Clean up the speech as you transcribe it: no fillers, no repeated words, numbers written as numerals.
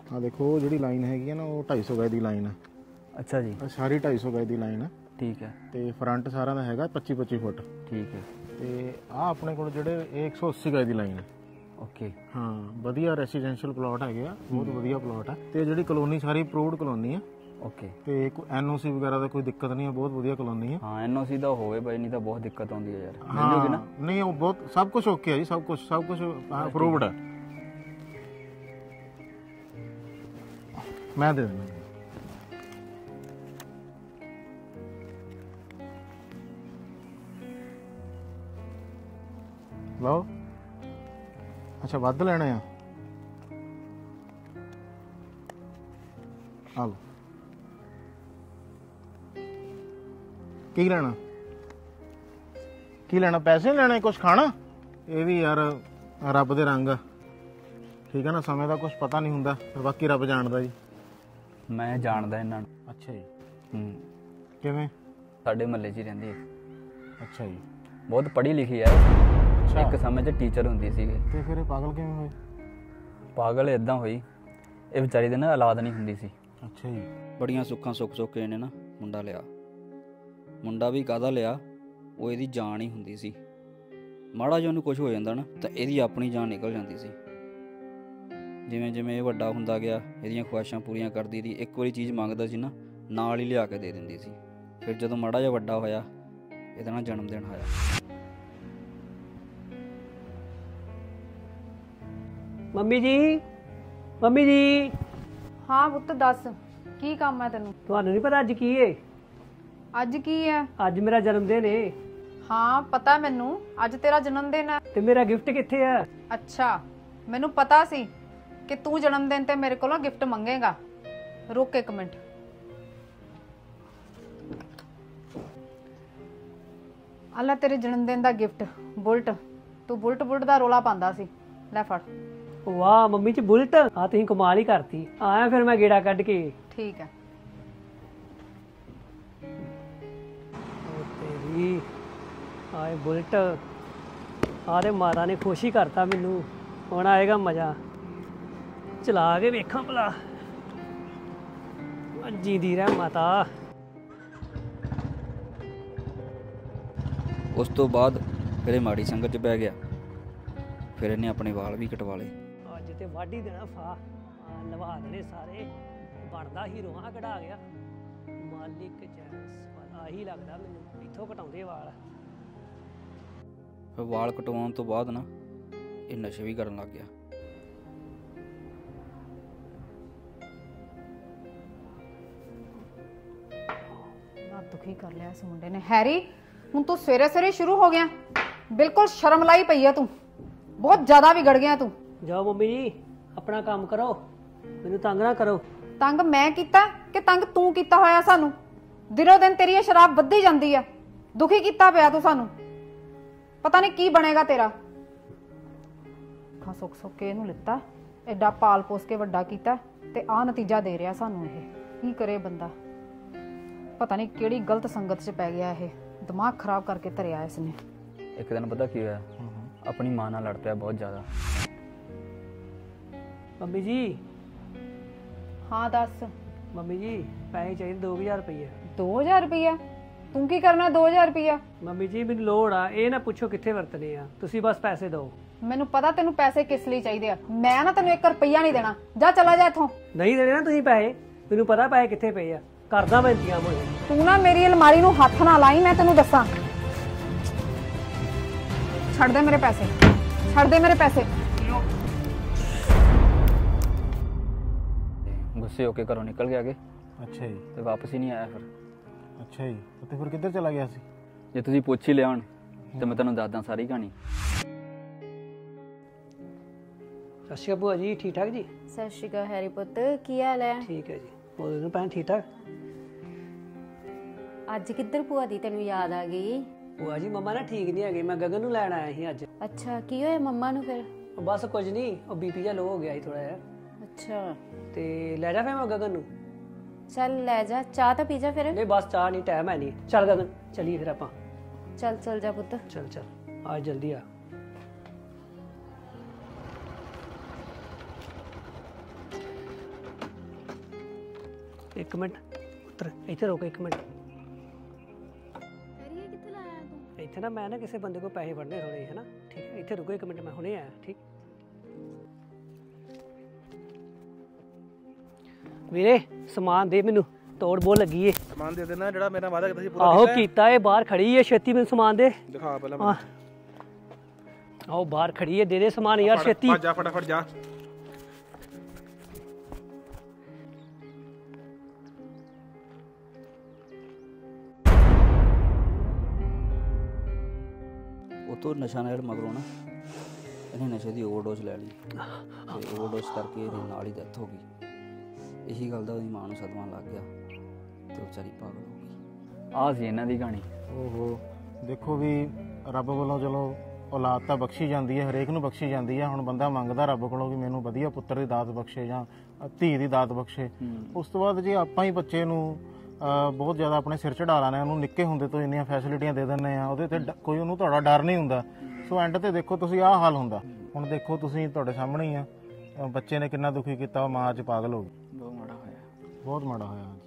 ਆ ਦੇਖੋ ਉਹ ਜਿਹੜੀ ਲਾਈਨ ਹੈਗੀ ਆ ਨਾ ਉਹ 250 ਗਜ ਦੀ ਲਾਈਨ ਹੈ। ਅੱਛਾ ਜੀ, ਸਾਰੀ 250 ਗਜ ਦੀ ਲਾਈਨ ਹੈ। ਠੀਕ ਹੈ। ਤੇ ਫਰੰਟ ਸਾਰਾ ਦਾ ਹੈਗਾ 25 ਫੁੱਟ। ਠੀਕ ਹੈ। ਤੇ ਆ ਆਪਣੇ ਕੋਲ ਜਿਹੜੇ ਇਹ 180 ਗਜ ਦੀ ਲਾਈਨ ਹੈ। ਓਕੇ। ਹਾਂ ਵਧੀਆ ਰੈਸੀਡੈਂਸ਼ੀਅਲ ਪਲਾਟ ਹੈਗੇ ਆ, ਬਹੁਤ ਵਧੀਆ ਪਲਾਟ ਹੈ। ਤੇ ਜਿਹੜੀ ਕਲੋਨੀ ਸਾਰੀ ਅਪਰੂਵਡ ਕਲੋਨੀ ਹੈ। ਓਕੇ। ਤੇ ਕੋਈ ਐਨਓਸੀ ਵਗੈਰਾ ਦਾ ਕੋਈ ਦਿੱਕਤ ਨਹੀਂ ਹੈ, ਬਹੁਤ ਵਧੀਆ ਕਲੋਨੀ ਹੈ। ਹਾਂ ਐਨਓਸੀ ਦਾ ਹੋਵੇ ਬਾਈ, ਨਹੀਂ ਤਾਂ ਬਹੁਤ ਦਿੱਕਤ ਆਉਂਦੀ ਹੈ ਯਾਰ। ਮਿਲ ਜੂਗੀ ਨਾ? ਨਹੀਂ ਉਹ ਬਹੁਤ ਸਭ ਕੁਝ ਓਕੇ ਹੈ ਜੀ, ਸਭ ਕੁਝ ਅਪਰੂਵਡ ਹੈ। ਮੈਂ ਦੇ ਦਿੰਦਾ। ਲਓ। ਅੱਛਾ ਵੱਧ ਲੈਣੇ ਆ? ਆ ਲਓ। ਕੀ ਲੈਣਾ? ਕੀ ਲੈਣਾ? ਪੈਸੇ ਲੈਣੇ? ਕੁਛ ਖਾਣਾ? ਇਹ ਵੀ ਯਾਰ ਰੱਬ ਦੇ ਰੰਗ ਆ, ਠੀਕ ਹੈ ਨਾ। ਸਮੇਂ ਦਾ ਕੁਛ ਪਤਾ ਨਹੀਂ ਹੁੰਦਾ, ਬਾਕੀ ਰੱਬ ਜਾਣਦਾ ਜੀ। ਮੈਂ ਜਾਣਦਾ ਇਹਨਾਂ ਨੂੰ। ਅੱਛਾ ਜੀ। ਕਿਵੇਂ? ਸਾਡੇ ਮਹੱਲੇ 'ਚ ਹੀ ਰਹਿੰਦੀ ਹੈ। ਅੱਛਾ ਜੀ। ਬਹੁਤ ਪੜ੍ਹੀ ਲਿਖੀ ਹੈ। ਇੱਕ ਸਮੇਂ 'ਚ ਟੀਚਰ ਹੁੰਦੀ ਸੀਗੀ। ਤੇ ਫਿਰ ਇਹ ਪਾਗਲ ਕਿਵੇਂ ਹੋਏ? ਪਾਗਲ ਇਦਾਂ ਹੋਈ, ਇਹ ਵਿਚਾਰੀ ਦੇ ਨਾ ਔਲਾਦ ਨਹੀਂ ਹੁੰਦੀ ਸੀ। ਅੱਛਾ ਜੀ। ਬੜੀਆਂ ਸੁੱਖਾਂ ਸੁੱਖ ਕੇ ਇਹਨੇ ਨਾ ਮੁੰਡਾ ਲਿਆ। ਮੁੰਡਾ ਵੀ ਕਾਹਦਾ ਲਿਆ, ਉਹ ਇਹਦੀ ਜਾਨ ਹੀ ਹੁੰਦੀ ਸੀ। ਮਾੜਾ ਜਿਹਾ ਉਹਨੂੰ ਕੁਝ ਹੋ ਜਾਂਦਾ ਨਾ ਤਾਂ ਇਹਦੀ ਆਪਣੀ ਜਾਨ ਨਿਕਲ ਜਾਂਦੀ ਸੀ। ਜਿਵੇਂ ਜਿਵੇਂ ਇਹ ਵੱਡਾ ਹੁੰਦਾ ਗਿਆ, ਇਹਦੀਆਂ ਖੁਆਇਸ਼ਾਂ ਪੂਰੀਆਂ ਕਰਦੀ ਰਹੀ। ਇੱਕ ਵਾਰੀ ਚੀਜ਼ ਮੰਗਦਾ ਸੀ ਨਾ, ਨਾਲ ਹੀ ਲਿਆ ਕੇ ਦੇ ਦਿੰਦੀ ਸੀ। ਫਿਰ ਜਦੋਂ ਮਾੜਾ ਜਿਹਾ ਵੱਡਾ ਹੋਇਆ, ਇਹਦਾ ਨਾ ਜਨਮ ਦਿਨ ਆਇਆ। ਮੰਮੀ ਜੀ, ਮੰਮੀ ਜੀ। ਹਾਂ ਪੁੱਤ ਦੱਸ, ਕੀ ਕੰਮ ਹੈ ਤੈਨੂੰ? ਤੁਹਾਨੂੰ ਨਹੀਂ ਪਤਾ ਅੱਜ ਕੀ ਏ? ਅੱਜ ਕੀ ਹੈ? ਅੱਜ ਮੇਰਾ ਜਨਮ ਦਿਨ ਏ। ਹਾਂ ਪਤਾ ਮੈਨੂੰ, ਅੱਜ ਤੇਰਾ ਜਨਮ ਦਿਨ ਹੈ। ਤੇ ਮੇਰਾ ਗਿਫਟ ਕਿੱਥੇ ਆ? ਅੱਛਾ, ਮੈਨੂੰ ਪਤਾ ਸੀ ਕਿ ਤੂੰ ਜਨਮ ਦਿਨ ਤੇ ਮੇਰੇ ਕੋਲੋਂ ਗਿਫਟ ਮੰਗੇਗਾ। ਰੁਕ ਇੱਕ ਮਿੰਟ। ਆ ਲੈ ਤੇਰੇ ਜਨਮ ਦਿਨ ਦਾ ਗਿਫਟ, ਬੁਲਟ। ਤੂੰ ਬੁਲਟ ਦਾ ਰੋਲਾ ਪਾਉਂਦਾ ਸੀ, ਲੈ ਫੜ। ਵਾਹ ਮੰਮੀ ਜੀ, ਬੁਲਟ! ਆ ਤੁਸੀਂ ਕਮਾਲ ਹੀ ਕਰਤੀ। ਆਇਆ ਫਿਰ ਮੈਂ ਗੇੜਾ ਕੱਢ ਕੇ। ਠੀਕ ਹੈ। ਤੇਰੀ ਆਏ ਬੁਲਟ, ਆ ਤੇ ਮਾਤਾ ਨੇ ਖੁਸ਼ ਹੀ ਕਰਤਾ ਮੈਨੂੰ। ਹੁਣ ਆਏਗਾ ਮਜ਼ਾ, ਚਲਾ ਕੇ ਵੇਖਾਂ ਭਲਾ। ਜੀਂਦੀ ਰਹਿ ਮਾਤਾ। ਉਸ ਤੋਂ ਬਾਅਦ ਫਿਰ ਇਹ ਮਾੜੀ ਸੰਗਤ 'ਚ ਪੈ ਗਿਆ। ਫਿਰ ਇਹਨੇ ਆਪਣੇ ਵਾਲ ਵੀ ਕਟਵਾ ਲਏ। ਅੱਜ ਤੇ ਵਾਢੀ ਦੇਣਾ ਫਾ, ਲਵਾ ਦੇਣੇ ਸਾਰੇ। ਬਣਦਾ ਹੀਰੋਆਂ ਕਢਾ ਗਿਆ। ਮਾਲਿਕ ਜੈਂਸ ਆਹੀ ਲੱਗਦਾ ਮੈਨੂੰ, ਇੱਥੋਂ ਕਟਾਉਂਦੇ ਵਾਲ। ਫਿਰ ਵਾਲ ਕਟਵਾਉਣ ਤੋਂ ਬਾਅਦ ਨਾ ਇਹ ਨਸ਼ੇ ਵੀ ਕਰਨ ਲੱਗ ਗਿਆ। ਨਾ ਦੁਖੀ ਕਰ ਲਿਆ ਇਸ ਮੁੰਡੇ ਨੇ। ਹੈਰੀ, ਹੁਣ ਤੂੰ ਸਵੇਰੇ ਸਵੇਰੇ ਸ਼ੁਰੂ ਹੋ ਗਿਆ। ਬਿਲਕੁਲ ਸ਼ਰਮ ਲਾਈ ਪਈ ਆ ਤੂੰ, ਬਹੁਤ ਜ਼ਿਆਦਾ ਵਿਗੜ ਗਿਆ ਤੂੰ। ਜਾਓ ਮੰਮੀ ਜੀ, ਆਪਣਾ ਕੰਮ ਕਰੋ, ਮੈਨੂੰ ਤੰਗ ਨਾ ਕਰੋ। ਤੰਗ ਮੈਂ ਕੀਤਾ ਕਿ ਤੰਗ ਤੂੰ ਕੀਤਾ ਹੋਇਆ ਸਾਨੂੰ? ਦਿਨੋ ਦਿਨ ਤੇਰੀ ਇਹ ਸ਼ਰਾਬ ਵੱਧਦੀ ਜਾਂਦੀ ਆ। ਦੁਖੀ ਕੀਤਾ ਪਿਆ ਤੂੰ ਸਾਨੂੰ, ਪਤਾ ਨਹੀਂ ਕੀ ਬਣੇਗਾ ਤੇਰਾ। ਸੁੱਕ ਸੁੱਕ ਕੇ ਇਹਨੂੰ ਲਿੱਤਾ, ਐਡਾ ਪਾਲ ਪੋਸ ਕੇ ਵੱਡਾ ਕੀਤਾ, ਤੇ ਆਹ ਨਤੀਜਾ ਦੇ ਰਿਹਾ ਸਾਨੂੰ। ਇਹ ਕੀ ਕਰੇ ਬੰਦਾ, ਪਤਾ ਨਹੀਂ ਕਿਹੜੀ ਗਲਤ ਸੰਗਤ 'ਚ ਪੈ ਗਿਆ। ਇਹ ਦਿਮਾਗ ਖਰਾਬ ਕਰਕੇ ਧਰਿਆ ਇਸਨੇ। ਇੱਕ ਦਿਨ ਪਤਾ ਕੀ ਹੋਇਆ, ਆਪਣੀ ਮਾਂ ਨਾਲ ਲੜ ਪਿਆ ਬਹੁਤ ਜ਼ਿਆਦਾ। ਮੰਮੀ ਜੀ। ਹਾਂ ਦੱਸ। ਮੰਮੀ ਜੀ ਪੈਸੇ ਚਾਹੀਦੇ 2000 ਰੁਪਏ। 2000 ਰੁਪਇਆ? ਤੂੰ ਕੀ ਕਰਨਾ 2000 ਰੁਪਇਆ? ਮੰਮੀ ਜੀ ਮੈਨੂੰ ਲੋੜ ਆ, ਇਹ ਨਾ ਪੁੱਛੋ ਕਿੱਥੇ ਵਰਤਣੇ ਆ, ਤੁਸੀਂ ਬਸ ਪੈਸੇ ਦਿਓ। ਮੈਨੂੰ ਪਤਾ ਤੈਨੂੰ ਪੈਸੇ ਕਿਸ ਲਈ ਚਾਹੀਦੇ ਆ। ਮੈਂ ਨਾ ਤੈਨੂੰ 1 ਰੁਪਈਆ ਨਹੀਂ ਦੇਣਾ, ਜਾ ਚਲਾ ਜਾ ਇੱਥੋਂ। ਨਹੀਂ ਦੇਣੇ ਨਾ ਤੁਸੀਂ ਪੈਸੇ, ਮੈਨੂੰ ਪਤਾ ਪੈਸੇ ਕਿੱਥੇ ਪਏ ਆ, ਕਰਦਾ ਮੈਂ ਇੰਤਜ਼ਾਮ ਹੋ ਜਾਏ। ਤੂੰ ਨਾ ਮੇਰੀ ਅਲਮਾਰੀ ਨੂੰ ਹੱਥ ਨਾ ਲਾਈ, ਮੈਂ ਤੈਨੂੰ ਦੱਸਾਂ। ਛੱਡ ਦੇ ਮੇਰੇ ਪੈਸੇ, ਛੱਡ ਦੇ ਮੇਰੇ ਪੈਸੇ। ਗੁੱਸੇ ਹੋ ਕੇ ਘਰੋਂ ਨਿਕਲ ਗਿਆ। ਅੱਛਾ ਜੀ। ਤੇ ਵਾਪਸ ਹੀ ਨਹੀਂ ਆਇਆ ਫਿਰ। ਅੱਛਾ ਜੀ। ਤੇ ਫਿਰ ਕਿੱਧਰ ਚਲਾ ਗਿਆ ਸੀ? ਜੇ ਤੁਸੀਂ ਪੁੱਛ ਹੀ ਲਿਆ ਹੁਣ ਤੇ ਮੈਂ ਤੁਹਾਨੂੰ ਦੱਸਦਾ ਸਾਰੀ ਕਹਾਣੀ। ਸਤਿ ਸ਼੍ਰੀ ਅਕਾਲ ਭੂਆ ਜੀ, ਠੀਕ ਠਾਕ ਜੀ? ਸਤਿ ਸ਼੍ਰੀ ਅਕਾਲ ਹੈਰੀ ਪੁੱਤ, ਕੀ ਹਾਲ ਹੈ? ਠੀਕ ਹੈ ਜੀ। ਉਹਦੇ ਨੂੰ ਭੈਣ ਠੀਕ ਠਾਕ? ਅੱਜ ਕਿੱਧਰ ਭੂਆ ਦੀ ਤੈਨੂੰ ਯਾਦ ਆ ਗਈ? ਭੂਆ ਜੀ ਮੰਮਾ ਨਾ ਠੀਕ ਨਹੀਂ ਹੈਗੇ, ਮੈਂ ਗਗਨ ਨੂੰ ਲੈਣ ਆਇਆ ਸੀ ਅੱਜ। ਅੱਛਾ, ਕੀ ਹੋਇਆ ਮੰਮਾ ਨੂੰ ਫਿਰ? ਬਸ ਕੁਝ ਨਹੀਂ, ਉਹ ਬੀਪੀ ਜਿਹਾ ਲੋ ਹੋ ਗਿਆ ਸੀ ਥੋੜਾ ਜਿਹਾ। ਅੱਛਾ, ਤੇ ਲੈ ਜਾ ਫਿਰ ਮੈਂ ਗਗਨ ਨੂੰ। ਚੱਲ ਲੈ ਜਾ, ਚਾਹ ਤਾਂ ਪੀ ਜਾ ਫਿਰ। ਨਹੀਂ ਬਸ ਚਾਹ ਨਹੀਂ, ਟਾਈਮ ਹੈ ਨਹੀਂ। ਚੱਲ ਗਗਨ ਚਲੀਏ ਫਿਰ ਆਪਾਂ। ਚੱਲ ਚੱਲ ਜਾ ਪੁੱਤ। ਚੱਲ ਚੱਲ ਆ ਜਲਦੀ ਆ। ਇੱਕ ਮਿੰਟ ਪੁੱਤਰ ਇੱਥੇ ਰੁਕ ਇੱਕ ਮਿੰਟ। ਇੱਥੇ ਨਾ ਮੈਂ ਨਾ ਕਿਸੇ ਬੰਦੇ ਕੋਲ ਪੈਸੇ ਫੜਨੇ ਥੋੜੇ ਹੈ ਨਾ, ਠੀਕ ਹੈ? ਇੱਥੇ ਰੁਕੋ ਇੱਕ ਮਿੰਟ, ਮੈਂ ਹੁਣੇ ਆਇਆ। ਠੀਕ ਵੀਰੇ, ਸਮਾਨ ਦੇ ਮੈਨੂੰ, ਤੋੜ ਬੋਲ ਲੱਗੀ ਏ। ਸਮਾਨ ਦੇ ਦੇਣਾ ਜਿਹੜਾ ਮੇਰਾ ਵਾਅਦਾ ਕੀਤਾ ਸੀ ਪੂਰਾ ਆਹੋ ਕੀਤਾ ਏ, ਬਾਹਰ ਖੜੀ ਏ, ਛੇਤੀ ਮੈਨੂੰ ਸਮਾਨ ਦੇ। ਦਿਖਾ ਪਹਿਲਾਂ ਹਾਂ ਆਹੋ ਬਾਹਰ ਖੜੀ ਏ, ਦੇ ਦੇ ਸਮਾਨ ਯਾਰ ਛੇਤੀ। ਜਾ ਫਟਾਫਟ ਜਾ। ਉਹ ਤੋਂ ਨਸ਼ਾ ਨਾਲ ਮਗਰੋਂ ਨਾ ਇਹਨੇ ਨਸ਼ੇ ਦੀ ਓਵਰਡੋਜ਼ ਲੈ ਲਈ ਤੇ ਓਵਰਡੋਜ਼ ਕਰਕੇ ਇਹਦੇ ਨਾਲ ਹੀ ਡੈਥ ਹੋ ਗਈ। ਇਹੀ ਗੱਲ ਦਾ ਉਹਦੀ ਮਾਂ ਨੂੰ ਸਦਮਾ ਲੱਗ ਗਿਆ ਤੇ ਉਹ ਵਿਚਾਰੀ ਪਾਗਲ ਹੋ ਗਈ। ਆਹ ਸੀ ਇਹਨਾਂ ਦੀ ਕਹਾਣੀ। ਓਹੋ ਦੇਖੋ ਵੀ ਰੱਬ ਵੱਲੋਂ ਚਲੋ ਔਲਾਦ ਤਾਂ ਬਖਸ਼ੀ ਜਾਂਦੀ ਹੈ, ਹਰੇਕ ਨੂੰ ਬਖਸ਼ੀ ਜਾਂਦੀ ਹੈ। ਹੁਣ ਬੰਦਾ ਮੰਗਦਾ ਰੱਬ ਕੋਲੋਂ ਕਿ ਮੈਨੂੰ ਵਧੀਆ ਪੁੱਤਰ ਦੀ ਦਾਤ ਬਖਸ਼ੇ ਜਾਂ ਧੀ ਦੀ ਦਾਤ ਬਖਸ਼ੇ। ਉਸ ਤੋਂ ਬਾਅਦ ਜੇ ਆਪਾਂ ਹੀ ਬੱਚੇ ਨੂੰ ਬਹੁਤ ਜ਼ਿਆਦਾ ਆਪਣੇ ਸਿਰ ਚੜਾ ਲਾਣੇ, ਉਹਨੂੰ ਨਿੱਕੇ ਹੁੰਦੇ ਤੋਂ ਇੰਨੀਆਂ ਫੈਸਿਲਿਟੀਆਂ ਦੇ ਦਿੰਦੇ ਆ, ਉਹਦੇ ਤੇ ਕੋਈ ਉਹਨੂੰ ਤੁਹਾਡਾ ਡਰ ਨਹੀਂ ਹੁੰਦਾ। ਸੋ ਐਂਡ ਤੇ ਦੇਖੋ ਤੁਸੀਂ ਆਹ ਹਾਲ ਹੁੰਦਾ। ਹੁਣ ਦੇਖੋ ਤੁਸੀਂ ਤੁਹਾਡੇ ਸਾਹਮਣੇ ਹੀ ਆ, ਬੱਚੇ ਨੇ ਕਿੰਨਾ ਦੁਖੀ ਕੀਤਾ, ਮਾਂ ਅੱਜ ਪਾਗਲ ਹੋ ਗਈ। ਬਹੁਤ ਮਾੜਾ ਹੋਇਆ। ਬਹੁਤ ਮਾੜਾ ਹੋਇਆ।